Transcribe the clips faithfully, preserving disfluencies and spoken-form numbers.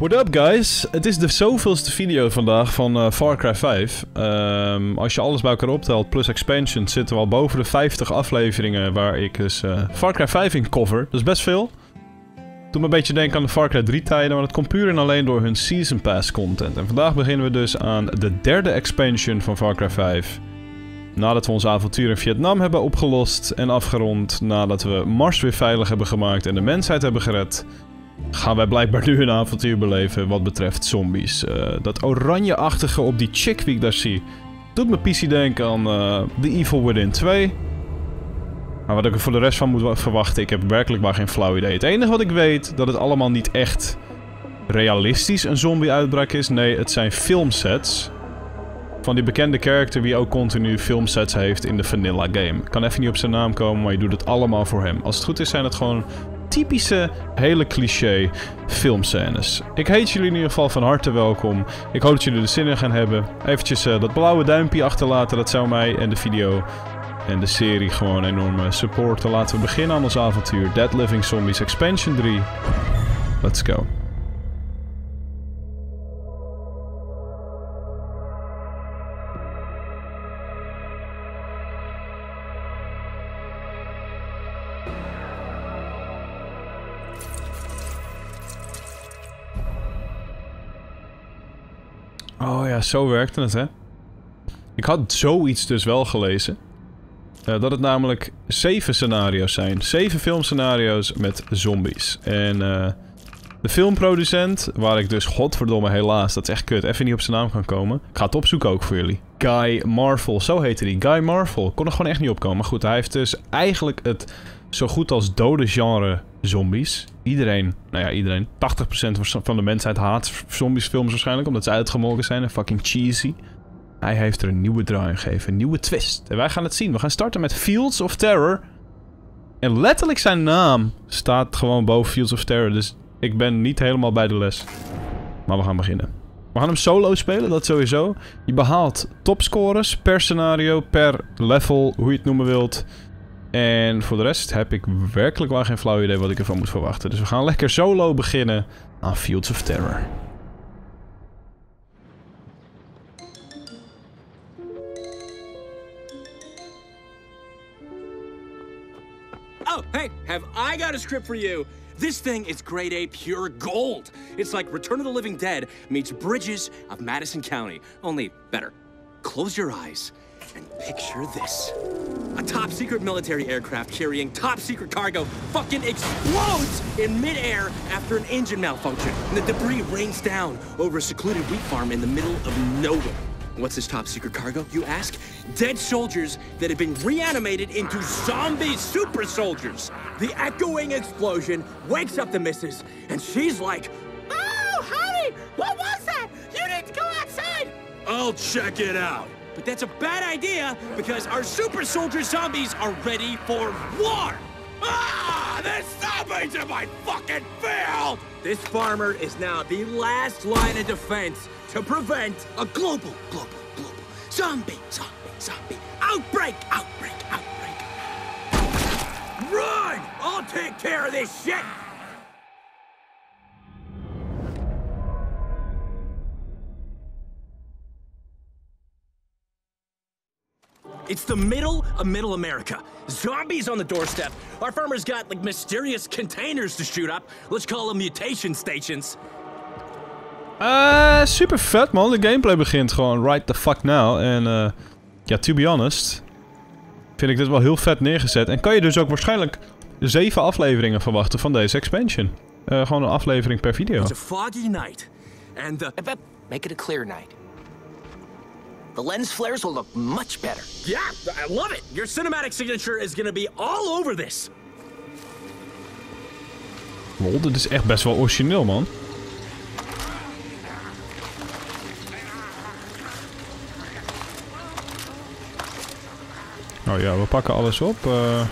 What up guys? Het is de zoveelste video vandaag van uh, Far Cry vijf. Um, als je alles bij elkaar optelt plus expansions zitten we al boven de vijftig afleveringen waar ik dus uh, Far Cry vijf in cover. Dat is best veel. Doe me een beetje denken aan de Far Cry drie tijden, maar dat komt puur en alleen door hun Season Pass content. En vandaag beginnen we dus aan de derde expansion van Far Cry vijf. Nadat we ons avontuur in Vietnam hebben opgelost en afgerond, nadat we Mars weer veilig hebben gemaakt en de mensheid hebben gered, gaan wij blijkbaar nu een avontuur beleven wat betreft zombies. Uh, dat oranje-achtige op die chick die ik daar zie, doet me P C denken aan uh, The Evil Within twee. Maar wat ik er voor de rest van moet verwachten, ik heb werkelijk maar geen flauw idee. Het enige wat ik weet, dat het allemaal niet echt realistisch een zombie-uitbraak is. Nee, het zijn filmsets van die bekende character die ook continu filmsets heeft in de vanilla game. Ik kan even niet op zijn naam komen, maar je doet het allemaal voor hem. Als het goed is, zijn het gewoon typische, hele cliché filmscènes. Ik heet jullie in ieder geval van harte welkom. Ik hoop dat jullie er zin in gaan hebben. Eventjes uh, dat blauwe duimpje achterlaten, dat zou mij en de video en de serie gewoon enorm supporten. Laten we beginnen aan ons avontuur. Dead Living Zombies Expansion drie. Let's go. Oh ja, zo werkte het, hè? Ik had zoiets dus wel gelezen. Uh, dat het namelijk zeven scenario's zijn. Zeven filmscenario's met zombies. En uh, de filmproducent, waar ik dus godverdomme helaas, dat is echt kut, even niet op zijn naam kan komen. Ik ga het opzoeken ook voor jullie. Guy Marvel, zo heette die. Guy Marvel. Kon er gewoon echt niet opkomen. Maar goed, hij heeft dus eigenlijk het zo goed als dode genre zombies. Iedereen, nou ja, iedereen. tachtig procent van de mensheid haat zombiesfilms waarschijnlijk, omdat ze uitgemolken zijn en fucking cheesy. Hij heeft er een nieuwe draai in gegeven, een nieuwe twist. En wij gaan het zien. We gaan starten met Fields of Terror. En letterlijk zijn naam staat gewoon boven Fields of Terror, dus ik ben niet helemaal bij de les. Maar we gaan beginnen. We gaan hem solo spelen, dat sowieso. Je behaalt topscores per scenario, per level, hoe je het noemen wilt. En voor de rest heb ik werkelijk wel geen flauw idee wat ik ervan moet verwachten. Dus we gaan lekker solo beginnen aan Fields of Terror. Oh, hey, have I got a script for you? This thing is grade A pure gold. It's like Return of the Living Dead meets Bridges of Madison County, only better. Close your eyes and picture this. A top-secret military aircraft carrying top-secret cargo fucking explodes in mid-air after an engine malfunction, and the debris rains down over a secluded wheat farm in the middle of nowhere. What's this top-secret cargo, you ask? Dead soldiers that have been reanimated into zombie super soldiers. The echoing explosion wakes up the missus, and she's like, "Oh, honey, what was that? You need to go outside." I'll check it out. But that's a bad idea, because our super soldier zombies are ready for war! Ah! There's zombies in my fucking field! This farmer is now the last line of defense to prevent a global, global, global zombie, zombie, zombie outbreak, outbreak, outbreak. Run! I'll take care of this shit! It's the middle of Middle America. Zombies on the doorstep. Our farmer's got, like, mysterious containers to shoot up. Let's call them mutation stations. Uh, super vet man. De gameplay begint gewoon right the fuck now. En uh, ja, to be honest, vind ik dit wel heel vet neergezet. En kan je dus ook waarschijnlijk zeven afleveringen verwachten van deze expansion. Uh, gewoon een aflevering per video. It's a foggy night. And the... Make it a clear night. The lens flares will look much better. Yeah, I love it. Your cinematic signature is gonna be all over this. Lol, dit is echt best wel origineel, man. Oh ja, we pakken alles op. Uh...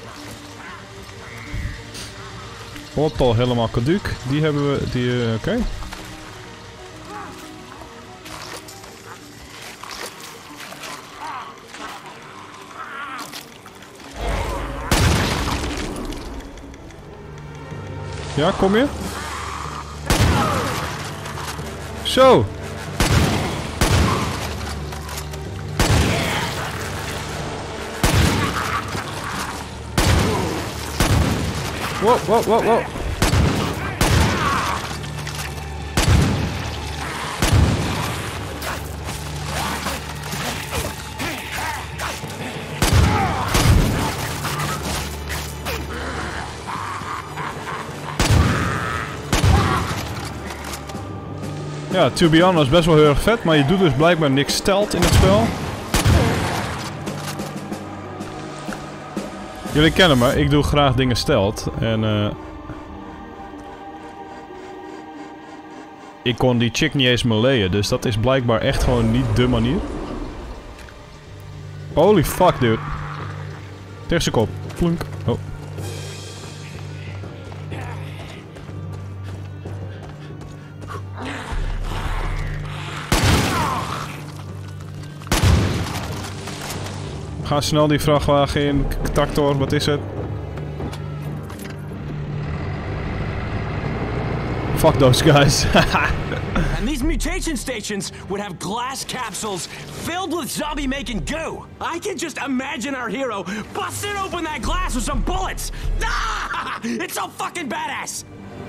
Portal helemaal caduc. Die hebben we... Die, uh, Oké. Okay. Ja, kom je? Zo. Wow, wow, wow, wow. Ja, to be honest, best wel heel erg vet, maar je doet dus blijkbaar niks stealth in het spel. Jullie kennen me, ik doe graag dingen stealth en uh, ik kon die chick niet eens meleeën, dus dat is blijkbaar echt gewoon niet de manier. Holy fuck, dude. Tegen zijn kop. Plunk. Oh. Ga snel die vrachtwagen in. Tractor, wat is het? Fuck those guys. And these mutation stations would have glass capsules filled with zombie-making goo. I can just imagine our hero busting open that glass with some bullets. Ah! It's so fucking badass!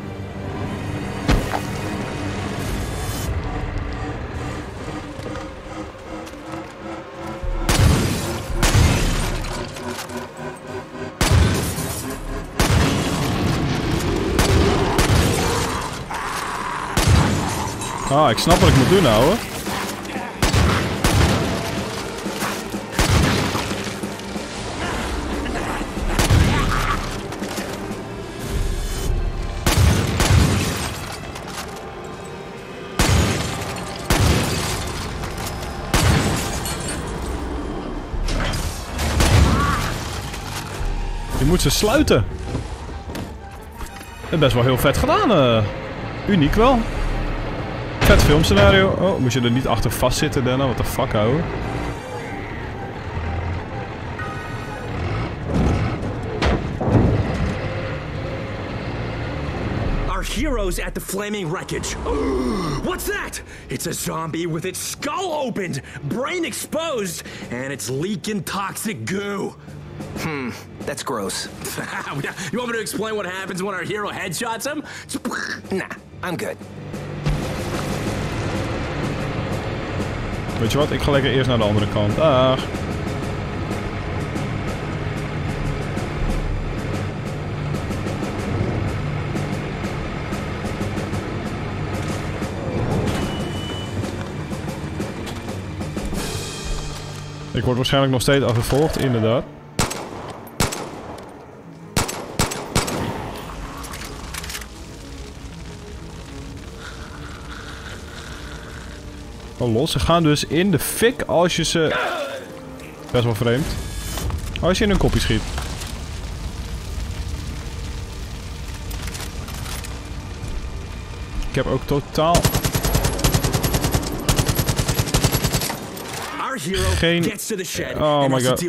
Ah, ik snap wat ik moet doen nou, hoor. Je moet ze sluiten. Dat is best wel heel vet gedaan. Uh, uniek wel. Vet filmscenario. Oh, moet je er niet achter vastzitten, Denna? What the fuck, ouwe? Our hero's at the flaming wreckage. What's that? It's a zombie with its skull opened, brain exposed, and it's leaking toxic goo. Hmm, that's gross. You want me to explain what happens when our hero headshots him? Nah, I'm good. Weet je wat? Ik ga lekker eerst naar de andere kant. Dag. Ik word waarschijnlijk nog steeds achtervolgd, inderdaad. Oh, los. Ze gaan dus in de fik als je ze... Best wel vreemd. Als je in een kopje schiet. Ik heb ook totaal... Geen... Oh my god.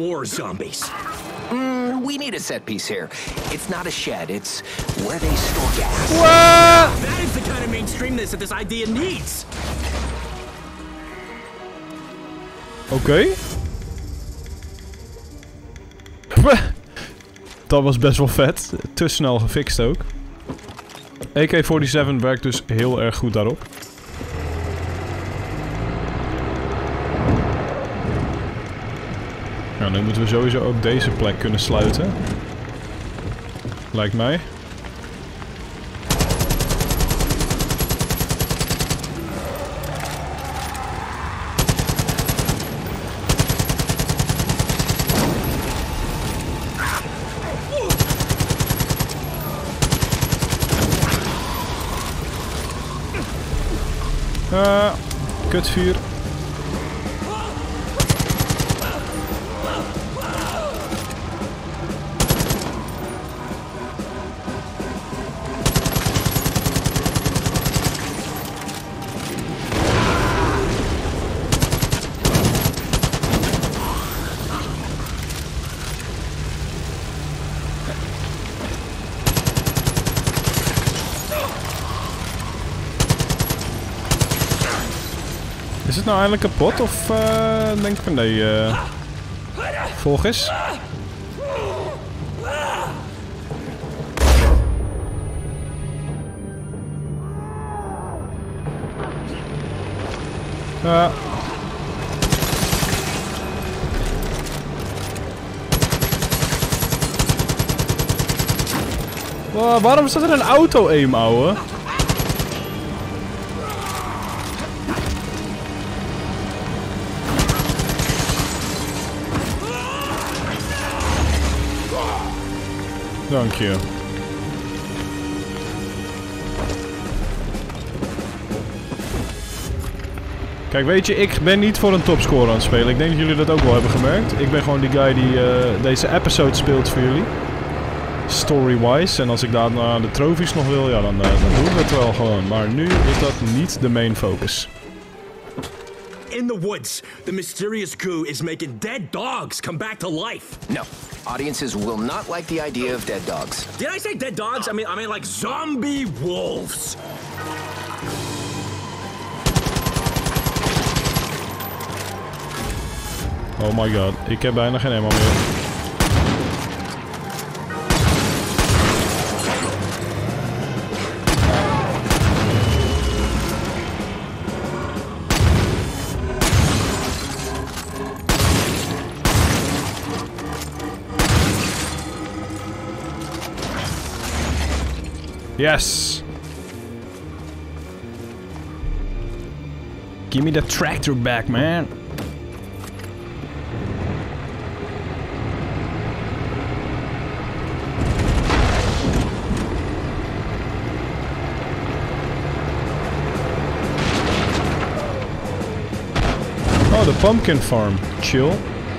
Mm, we need a set piece here. It's not a shed, it's where they store gas. What? That is the kind of mainstreamness that this idea needs. Oké. Okay. Dat was best wel vet. Te snel gefixt ook. A K zevenenveertig werkt dus heel erg goed daarop. Nou, nu moeten we sowieso ook deze plek kunnen sluiten. Lijkt mij. Uh, kutvuur. Is het nou eindelijk kapot of uh, denk ik van nee, uh, volg eens. Ja. Wow, waarom staat er een auto-aim, ouwe? Dank je. Kijk, weet je, ik ben niet voor een topscore aan het spelen. Ik denk dat jullie dat ook wel hebben gemerkt. Ik ben gewoon die guy die uh, deze episode speelt voor jullie. Story-wise. En als ik daarna de trophies nog wil, ja, dan, uh, dan doen we het wel gewoon. Maar nu is dat niet de main focus. In the woods, the mysterious goo is making dead dogs come back to life. No. Audiences will not like the idea of dead dogs. Did I say dead dogs? I mean, I mean like zombie wolves. Oh my god, ik heb bijna geen ammo meer. Yes! Give me the tractor back, man! Oh, the pumpkin farm. Chill.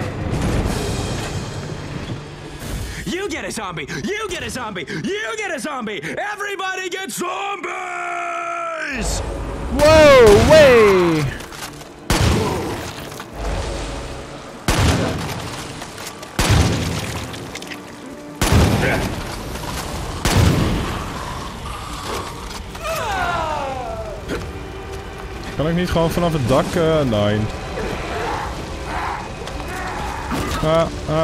You get a zombie! You get a zombie! You get a zombie! Everybody gets zombies! Whoa, way! Kan ik niet gewoon vanaf het dak? Uh, nee. Ah, ah.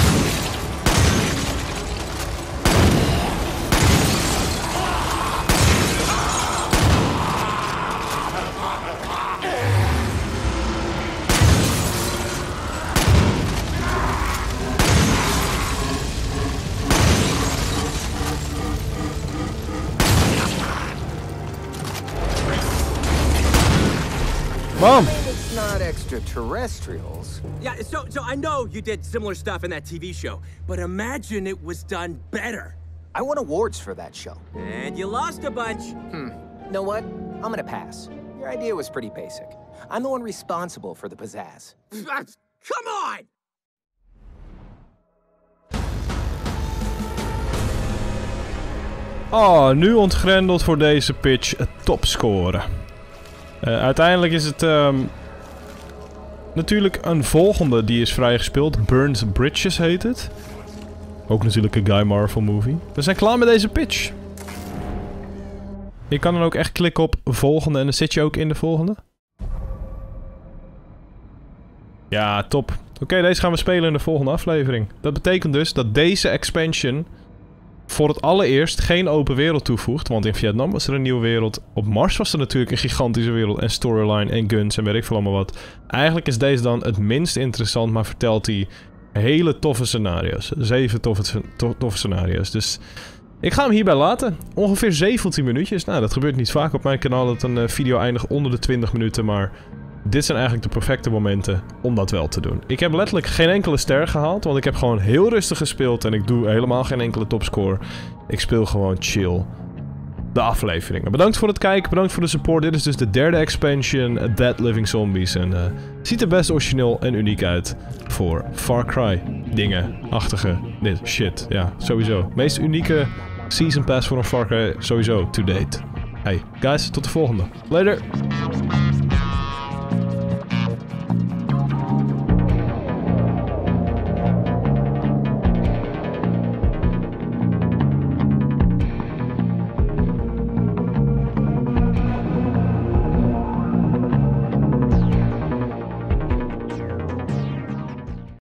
Mom! It's not extraterrestrials. Yeah, so so I know you did similar stuff in that T V show, but imagine it was done better. I won awards for that show. And you lost a bunch. Hmm. You know what? I'm gonna pass. Your idea was pretty basic. I'm the one responsible for the pizzazz. Come on! Oh, nu ontgrendeld voor deze pitch topscoren. Uh, uiteindelijk is het um, natuurlijk een volgende die is vrijgespeeld. Burnt Bridges heet het. Ook natuurlijk een Guy Marvel movie. We zijn klaar met deze pitch. Je kan dan ook echt klikken op volgende en dan zit je ook in de volgende. Ja, top. Oké, okay, deze gaan we spelen in de volgende aflevering. Dat betekent dus dat deze expansion voor het allereerst geen open wereld toevoegt. Want in Vietnam was er een nieuwe wereld. Op Mars was er natuurlijk een gigantische wereld. En storyline en guns en weet ik veel allemaal wat. Eigenlijk is deze dan het minst interessant. Maar vertelt hij hele toffe scenario's. Zeven toffe, to toffe scenario's. Dus ik ga hem hierbij laten. Ongeveer zeventien minuutjes. Nou, dat gebeurt niet vaak op mijn kanaal. Dat een uh, video eindigt onder de twintig minuten. Maar dit zijn eigenlijk de perfecte momenten om dat wel te doen. Ik heb letterlijk geen enkele ster gehaald. Want ik heb gewoon heel rustig gespeeld. En ik doe helemaal geen enkele topscore. Ik speel gewoon chill de afleveringen. Bedankt voor het kijken. Bedankt voor de support. Dit is dus de derde expansion. Dead Living Zombies. En uh, ziet er best origineel en uniek uit. Voor Far Cry dingen. Achtige. Dit shit. Ja, sowieso. Meest unieke Season Pass voor een Far Cry. Sowieso to date. Hey, guys. Tot de volgende. Later.